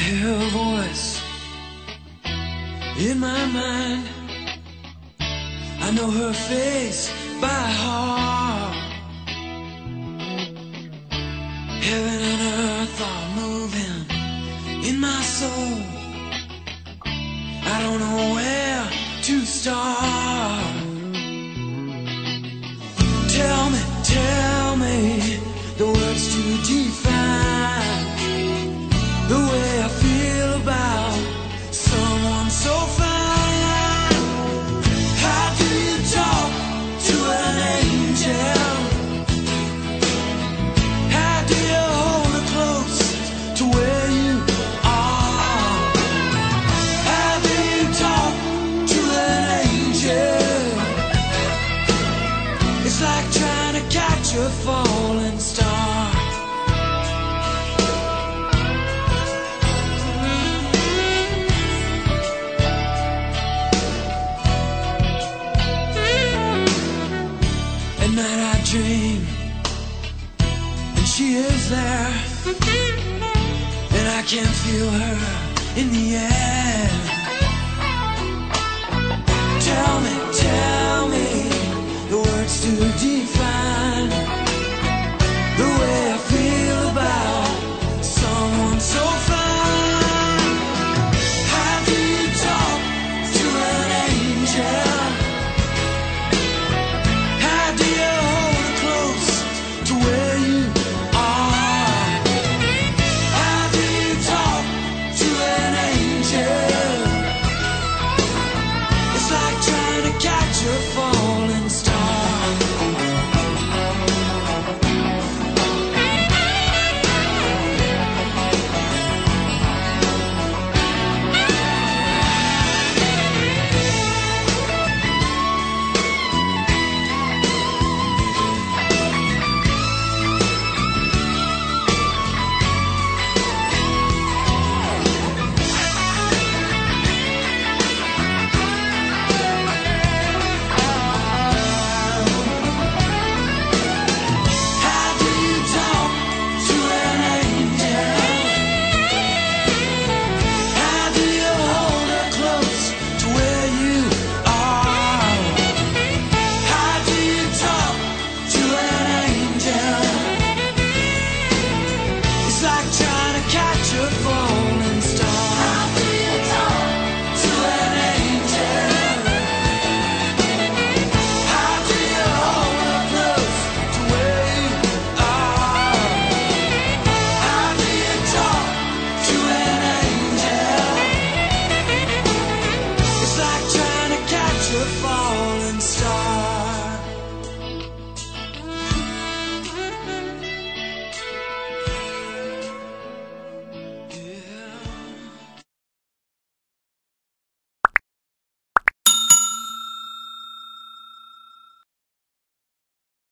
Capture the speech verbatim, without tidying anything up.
hear a voice in my mind. I know her face by heart. Heaven and earth are moving in my soul. I don't know where to start. Tell me, tell me the words to define the way I feel about someone so fine. How do you talk to an angel? How do you hold her close to where you are? How do you talk to an angel? It's like trying to catch a falling star. At night I dream, and she is there, and I can feel her in the air. Tell me, tell me the words to define the way I feel about someone so fine. How do you talk to an angel? How do you hold her close to where you are? How do you talk to an angel? It's like trying to catch a falling star. Falling star.